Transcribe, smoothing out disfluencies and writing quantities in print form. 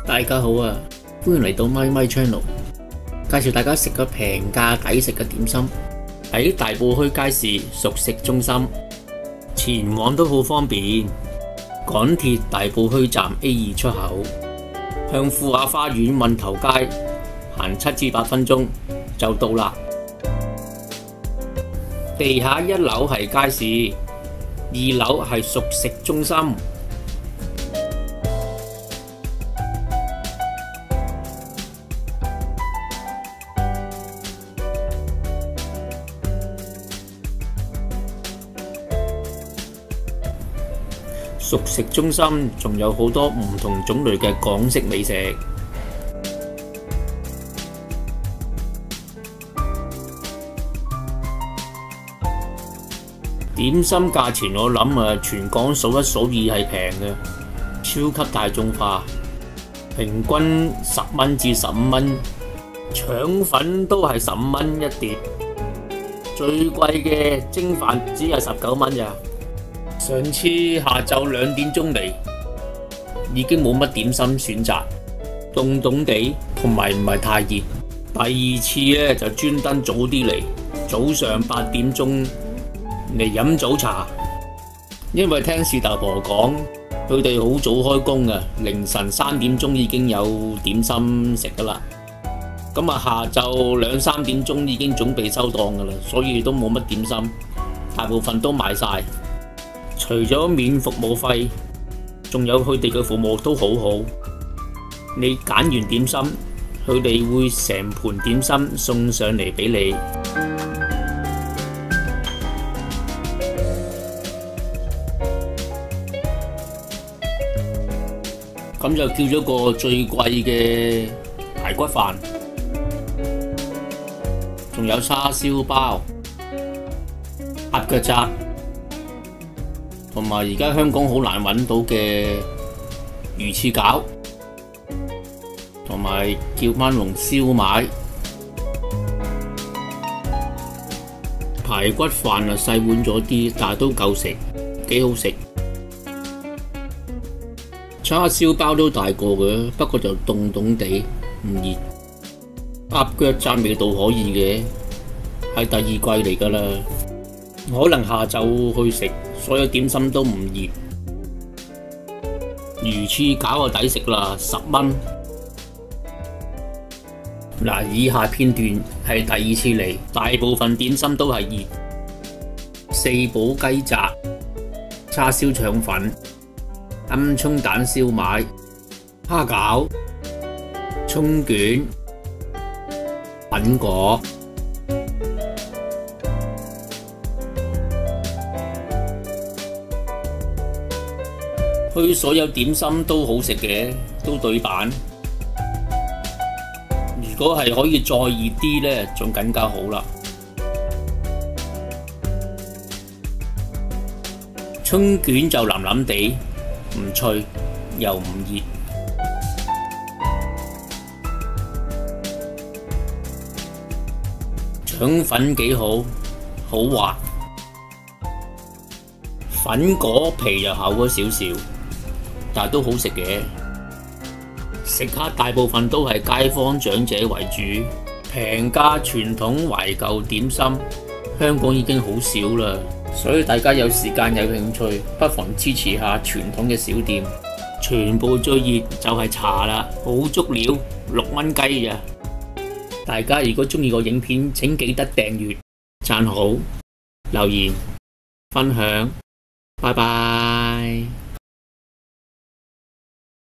大家好啊，歡迎嚟到咪咪 channel， 介紹大家食個平價抵食嘅點心。喺大埔墟街市熟食中心，前往都好方便。港鐵大埔墟站 A2 出口，向富雅花園運頭街行7至8分鐘就到啦。地下1樓係街市，2樓係熟食中心。熟食中心仲有好多唔同種類嘅港式美食。點心價錢我諗啊，全港數一數二係平嘅，超級大眾化，平均10蚊至15蚊，腸粉都係15蚊一碟，最貴嘅蒸飯只係19蚊咋。上次下晝2點鐘嚟，已經冇乜點心選擇，凍凍地同埋唔係太熱。第二次呢，就專登早啲嚟，早上8點鐘嚟飲早茶，因為聽事頭婆講，佢哋好早開工嘅，凌晨3點鐘已經有點心食噶啦。咁啊，下晝2、3點鐘已經準備收檔噶啦，所以都冇乜點心，大部分都賣晒。除咗免服務費，仲有佢哋嘅服務都好好。你揀完點心，佢哋會成盤點心送上嚟俾你。咁就叫咗個最貴嘅排骨飯，仲有叉燒包、鴨腳扎。同埋而家香港好難揾到嘅魚翅餃，同埋叫返籠燒賣。排骨飯啊細碗咗啲，但係都夠食，幾好食。叉燒包都大個嘅，不過就凍凍地，唔熱。鴨腳扎味道可以嘅，係第2季嚟㗎啦。可能下晝去食，所有點心都唔熱。魚翅餃就抵食啦，10蚊。嗱，以下片段係第2次嚟，大部分點心都係熱。4寶雞扎、叉燒腸粉、鵪鶉蛋燒賣、蝦餃、葱卷、粉果。佢所有點心都好食嘅，都對版。如果係可以再熱啲呢，仲更加好啦。葱卷就腍腍地，唔脆又唔熱。腸粉幾好，好滑。粉果皮又厚咗少少。但都好食嘅，食客大部分都係街坊長者為主，平價傳統懷舊點心，香港已經好少啦，所以大家有時間有興趣，不妨支持下傳統嘅小店。全部最熱就係茶啦，好足料，6蚊雞咋。大家如果鍾意個影片，請記得訂閱、讚好、留言、分享，拜拜。